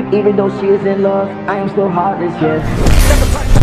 Even though she is in love, I am still heartless, yes.